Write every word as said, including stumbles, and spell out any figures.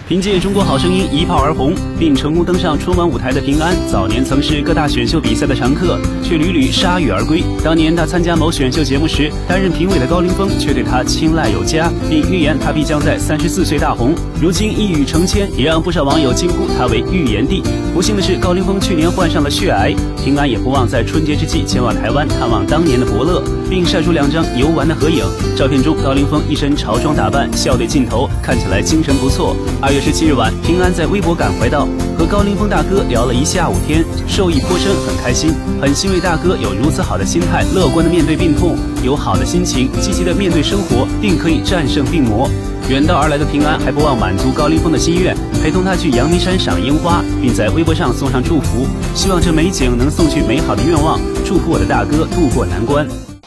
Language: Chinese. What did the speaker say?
凭借《中国好声音》一炮而红，并成功登上春晚舞台的平安，早年曾是各大选秀比赛的常客，却屡屡铩羽而归。当年他参加某选秀节目时，担任评委的高凌风却对他青睐有加，并预言他必将在三十四岁大红。如今一语成谶，也让不少网友惊呼他为预言帝。不幸的是，高凌风去年患上了血癌，平安也不忘在春节之际前往台湾探望当年的伯乐，并晒出两张游玩的合影。照片中，高凌风一身潮装打扮，笑对镜头，看起来精神不错。二月十七日晚，平安在微博感怀道，和高凌风大哥聊了一下午天，受益颇深，很开心，很欣慰大哥有如此好的心态，乐观的面对病痛，有好的心情，积极的面对生活，定可以战胜病魔。远道而来的平安还不忘满足高凌风的心愿，陪同他去阳明山赏樱花，并在微博上送上祝福，希望这美景能送去美好的愿望，祝福我的大哥渡过难关。